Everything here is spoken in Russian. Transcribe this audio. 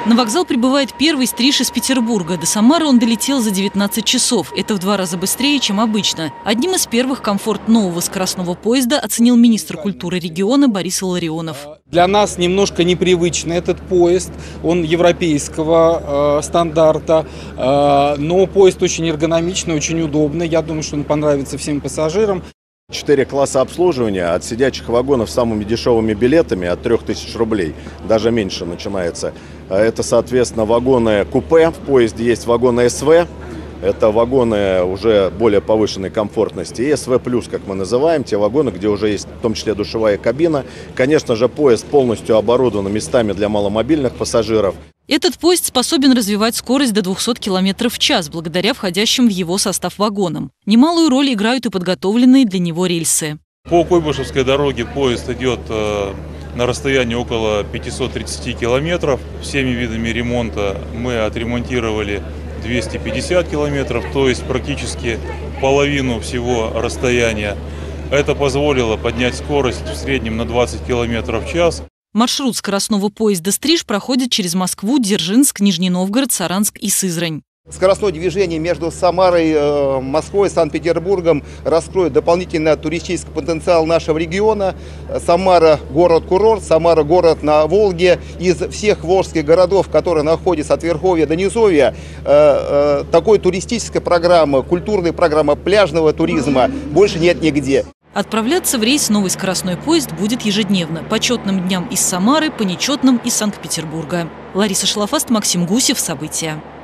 На вокзал прибывает первый стриж из Петербурга. До Самары он долетел за 19 часов. Это в 2 раза быстрее, чем обычно. Одним из первых комфорт нового скоростного поезда оценил министр культуры региона Борис Илларионов. Для нас немножко непривычный этот поезд. Он европейского стандарта. Но поезд очень эргономичный, очень удобный. Я думаю, что он понравится всем пассажирам. 4 класса обслуживания от сидячих вагонов с самыми дешевыми билетами от 3000 рублей, даже меньше начинается. Это, соответственно, вагоны купе, в поезде есть вагоны СВ, это вагоны уже более повышенной комфортности, и СВ+, как мы называем, те вагоны, где уже есть в том числе душевая кабина. Конечно же, поезд полностью оборудован местами для маломобильных пассажиров. Этот поезд способен развивать скорость до 200 км в час благодаря входящим в его состав вагонам. Немалую роль играют и подготовленные для него рельсы. По Куйбышевской дороге поезд идет на расстоянии около 530 километров. Всеми видами ремонта мы отремонтировали 250 километров, то есть практически половину всего расстояния. Это позволило поднять скорость в среднем на 20 километров в час. Маршрут скоростного поезда «Стриж» проходит через Москву, Дзержинск, Нижний Новгород, Саранск и Сызрань. Скоростное движение между Самарой, Москвой и Санкт-Петербургом раскроет дополнительно туристический потенциал нашего региона. Самара – город-курорт, Самара – город на Волге. Из всех волжских городов, которые находятся от Верховья до Низовья, такой туристической программы, культурной программы пляжного туризма больше нет нигде. Отправляться в рейс новый скоростной поезд будет ежедневно. По четным дням из Самары, по нечетным из Санкт-Петербурга. Лариса Шалафаст, Максим Гусев. События.